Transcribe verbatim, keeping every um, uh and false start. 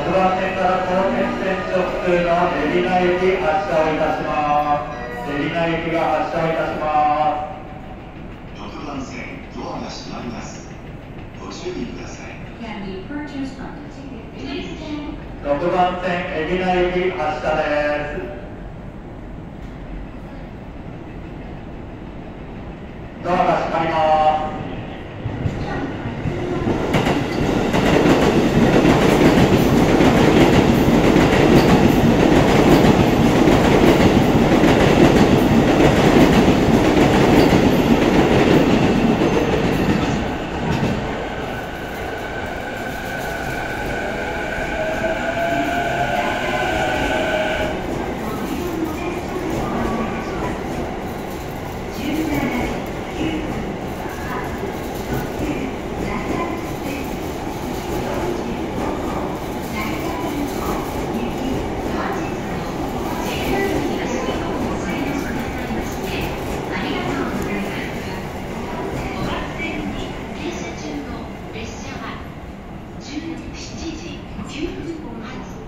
ろくばん線から高鉄線直通の海老名行き発車をいたします。海老名行きが発車をいたします。 ろくばん線ドアが閉まります。ご注意ください。 ろくばん線海老名行き発車です。ドアが閉まります。 しちじきゅうふん発